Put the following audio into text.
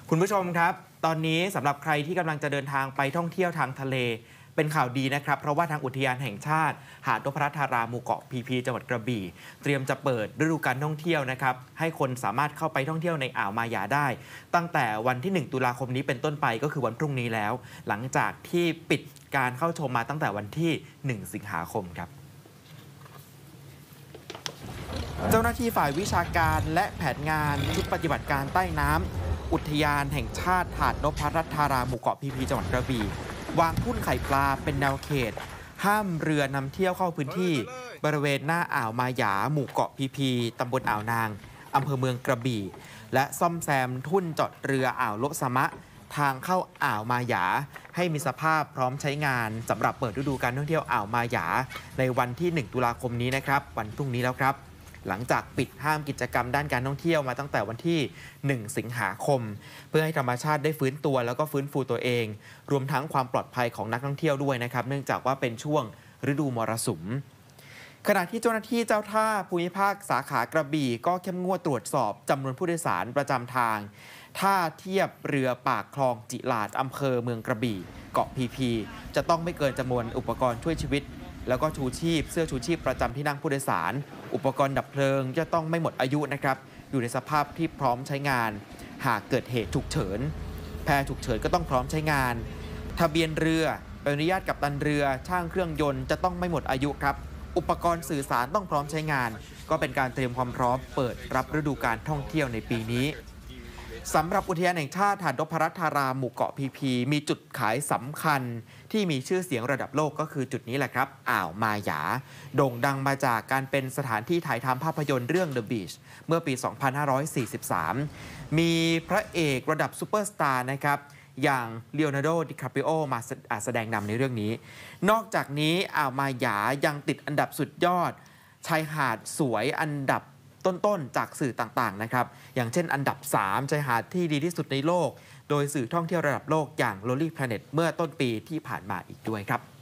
คุณผู้ชมครับตอนนี้สำหรับใครที่กำลังจะเดินทางไปท่องเที่ยวทางทะเลเป็นข่าวดีนะครับเพราะว่าทางอุทยานแห่งชาติหาดนพรัตน์ธาราหมู่เกาะพีพีจังหวัดกระบี่เตรียมจะเปิดฤดูการท่องเที่ยวนะครับให้คนสามารถเข้าไปท่องเที่ยวในอ่าวมาหยาได้ตั้งแต่วันที่1ตุลาคมนี้เป็นต้นไปก็คือวันพรุ่งนี้แล้วหลังจากที่ปิดการเข้าชมมาตั้งแต่วันที่1สิงหาคมครับเจ้าหน้าที่ฝ่ายวิชาการและแผนงานชุดปฏิบัติการใต้น้ำอุทยานแห่งชาติหาดนพรัตน์ธาราหมู่เกาะพีพีจังหวัดกระบี่วางทุ่นไข่ปลาเป็นแนวเขตห้ามเรือนำเที่ยวเข้าพื้นที่บริเวณหน้าอ่าวมาหยาหมู่เกาะพีพีตำบลอ่าวนางอำเภอเมืองกระบี่และซ่อมแซมทุ่นจอดเรืออ่าวโลสมะทางเข้าอ่าวมาหยาให้มีสภาพพร้อมใช้งานสำหรับเปิดฤดูการท่องเที่ยวอ่าวมาหยาในวันที่1ตุลาคมนี้นะครับวันพรุ่งนี้แล้วครับหลังจากปิดห้ามกิจกรรมด้านการท่องเที่ยวมาตั้งแต่วันที่1สิงหาคมเพื่อให้ธรรมชาติได้ฟื้นตัวแล้วก็ฟื้นฟูตัวเองรวมทั้งความปลอดภัยของนักท่องเที่ยวด้วยนะครับเนื่องจากว่าเป็นช่วงฤดูมรสุมขณะที่เจ้าหน้าที่เจ้าท่าภูมิภาคสาขากระบี่ก็เข้มงวดตรวจสอบจำนวนผู้โดยสารประจำทางท่าเทียบเรือปากคลองจิลาดอำเภอเมืองกระบี่เกาะพีพีจะต้องไม่เกินจำนวนอุปกรณ์ช่วยชีวิตแล้วก็ชูชีพเสื้อชูชีพประจำที่นั่งผู้โดยสารอุปกรณ์ดับเพลิงจะต้องไม่หมดอายุนะครับอยู่ในสภาพที่พร้อมใช้งานหากเกิดเหตุฉุกเฉินแพฉุกเฉินก็ต้องพร้อมใช้งานทะเบียนเรือใบอนุญาตกัปตันเรือช่างเครื่องยนต์จะต้องไม่หมดอายุครับอุปกรณ์สื่อสารต้องพร้อมใช้งานก็เป็นการเตรียมความพร้อมเปิดรับฤดูการท่องเที่ยวในปีนี้สำหรับอุทยานแห่งชาติหาดนพรัตน์ธาราหมู่เกาะพีพีมีจุดขายสำคัญที่มีชื่อเสียงระดับโลกก็คือจุดนี้แหละครับอ่าวมาหยาโด่งดังมาจากการเป็นสถานที่ถ่ายทำภาพยนตร์เรื่อง The Beach เมื่อปี 2543 มีพระเอกระดับซูเปอร์สตาร์นะครับอย่างเลโอนาร์โด ดิคาปริโอมาแสดงนำในเรื่องนี้นอกจากนี้อ่าวมาหยายังติดอันดับสุดยอดชายหาดสวยอันดับต้นๆจากสื่อต่างๆนะครับอย่างเช่นอันดับ3ชายหาดที่ดีที่สุดในโลกโดยสื่อท่องเที่ยวระดับโลกอย่าง Lonely Planet เมื่อต้นปีที่ผ่านมาอีกด้วยครับ